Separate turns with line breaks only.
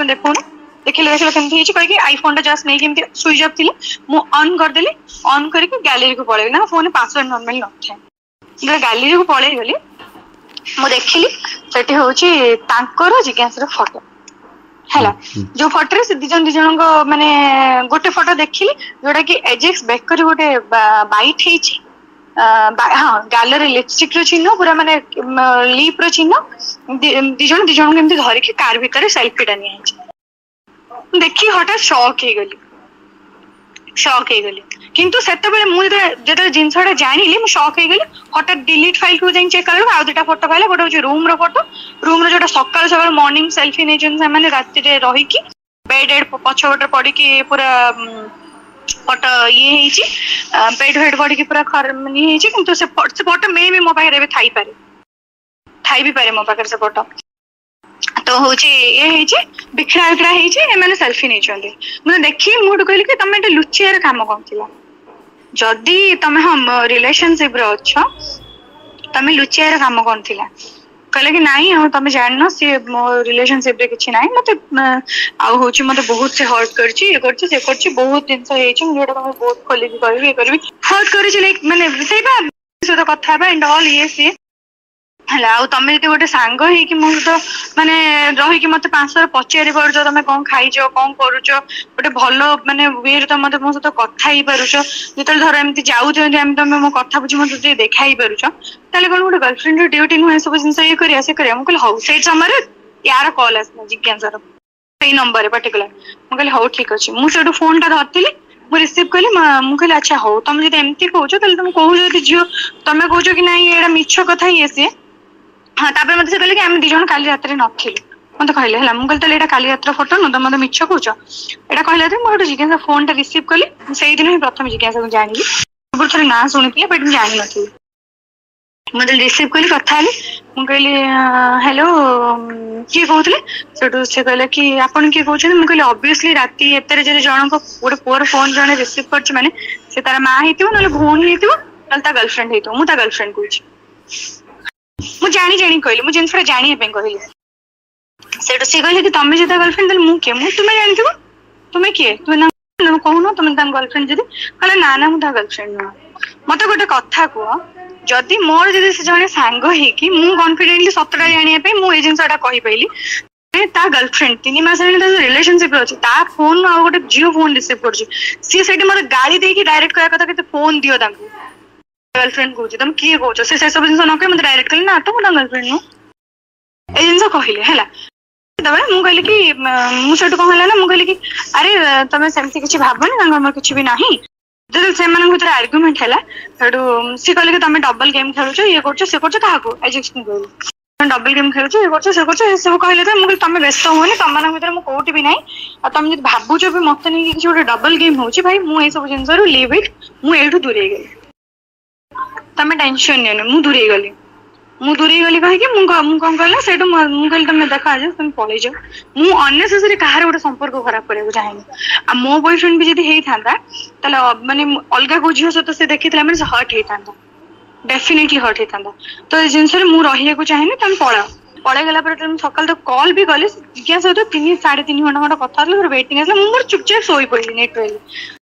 देखो देखिले देखिले केमती हिची कहि कि आईफोन टा जस्ट नहीं केमती स्विच ऑफ थिले मु ऑन कर देली ऑन करके गैलरी को पळे ना फोन पासवर्ड नॉर्मल न थे जे गैलरी को पळे गली मु देखिली सेठी होची तांकर जिज्ञासा फोटो हैला जो फोटो से दिजन को माने गोटे फोटो देखिली जोटा कि एजेक्स बेकर गोटे बाइट हेची हाँ गालर लिपस्टिक रो चिन्ह पूरा माने लिप रो चिन्ह दिजन केमती धरिकी कार भीतर सेल्फी टा निया देखी हठात शॉक हो गली किंतु सेते बेले मु जेते जिंसटा जानिली मु शॉक हो गली हठात डिलीट फाइल को जाई चेक करलो आ दुटा फोटो पाइला गोटे रूम रो फोटो रूम रो जोटा सकाळ सकाळ मॉर्निंग सेल्फी नै जन माने राति रे रही की बेड पछवटर पड़ी की पूरा फोटो ये हेची बेड हेड पड़ी की पूरा खर नहीं हेची किंतु से फोटो में भी मो पाखरे भी थाई भी पारे मो पाखरे से फोटो तो होची ये हेची बिखरा बिखरा हेची ए माने सेल्फी नै चंदे मने देखि मुड कहली कि तमे लुचियार काम करथिला जदी तमे हम रिलेशनशिप रे अछ तमे लुचियार काम करथिला कहले कि नहीं हम तमे जानना से मो रिलेशनशिप रे किछि नाही मते आ होची मते बहुत से हर्ट करछि ए करछि से करछि बहुत दिन से हेछि जोटा तमे बहुत खोली के कहबी ए करबी हर्ट करछि लाइक माने सेबा से तो कथा बा एंड ऑल ये से हला आ तमे जति गोटे सांग हे कि मो तो माने रही कि मते 500 पचारि परजो तमे कोन खाइजो कोन करूजो गोटे भलो माने वेर त मते मो सतो कथा ही परुजो जेतल धर एमति जाउ जंदी हम तमे मो कथा बुझी मते जे देखाई परुजो ताले कोन गोटे गर्लफ्रेंड रो ड्यूटी न सब जिंस ये करिया से करिया मो कहले हौ से समय यार कॉल आसना जिज्ञासा रो सही नंबर पर्टिकुलर मो कहले हौ ठीक अछि मु सेडू फोन टा धरतिली मु रिसीव कली मु कहले अच्छा हौ तमे जे एमति कहउजो ताले तुम कहउ जे जियो तमे कहउजो कि नाही एडा मिछो कथा ही से हाँ तापर मते से कहले कि हम दिजन काली रात रे नथिलु मते कहले हला मु कहले एटा काली रात रो फोटो न त मते मिछो कहउछ एटा कहले त मो जिज्ञासा फोन टा रिसीव कली सेही दिन ही प्रथम जिज्ञासा को जानिली ऊपर थोड़ी ना सुनिथिले बट जानि नथि मते रिसीव कली कथा हली मु कहली हेलो की कहउतले सेटू से कहले कि आपन की कहउछन मु कहली ऑब्वियसली राती एतरे जे जण को गोटे पुअर फोन जणे रिसीव करछ माने से तार मां हेतिबो नले भौणी हेतिबो नले ता गर्लफ्रेंड हेतिबो मु ता गर्लफ्रेंड कहउछ मु जानी कहली मु जिनसटा जानी पे कहली सेटो से कहले कि तमे जे गर्लफ्रेंड दल मु के मु तुमे जानथिबो तुमे के तुमे ना कहूनो तुमे ता गर्लफ्रेंड जदी कहले ना ना मु ता गर्लफ्रेंड न मते गोटे कथा को जदी मोर जदी से जने सांग हे कि मु कॉन्फिडेंटली सतटा जानिया पे मु ए जिनसटा कहि पैली ता गर्लफ्रेंड 3 मास रे रिलेशनशिप अछि ता फोन आ गोटे जियो फोन रिसीव करछि सी सेठी मोर गाली दे कि डायरेक्ट कया कथा कि फोन दियो तांको गर्लफ्रेंड कहूँ तुम किए कहूँ से सब जिन न कह मतलब डायरेक्ट कहली ना तो मोर गर्लफ्रेंड नु ए जिन कहले है तबे मु कहली कि मु सेटू कौन है ना मु कहली कि अरे तमे सेमती किछि भाबनी तांगर मोर किछि भी नाही जदि से मन भीतर आर्गुमेंट हैला सेटू सी कहले कि तमे डबल गेम खेलुछो ये करछो से करछो काहाको एजेक्शन कहली डबल गेम खेलुछो ये करछो से करछो ए सब कहले त मु कहली तमे व्यस्त होनी तम मन भीतर मु कोठी भी नाही आ तमे जदि भाबुछो भी मते नै कि किछि गोटे डबल गेम होछि भाई मु ए सब जिंस रो लीव इट मु एठू दूरे गेली तमे टेंशन ने मु दूरे गली कहि कि मु कोन कहला सेटू मु कहली तमे देखा जे तुम पळै जाओ मु अननेसेसरी कहार गोटे संपर्क खराब करे चाहेनी आ मो बॉयफ्रेंड भी जदी हेई थांदा तले माने अलगा को झियो सतो से देखितला माने हर्ट हेई थांदा डेफिनेटली हर्ट हेई थांदा तो जिंस रे मु रहिया को चाहेनी तुम पळे गला पर तुम सकाल तो कॉल भी कले जिज्ञासा तो 3 3.5 घंटा कथा हलो वेटिंग आसला मु मोर चुपचाप सोई पड़ली नेट रहली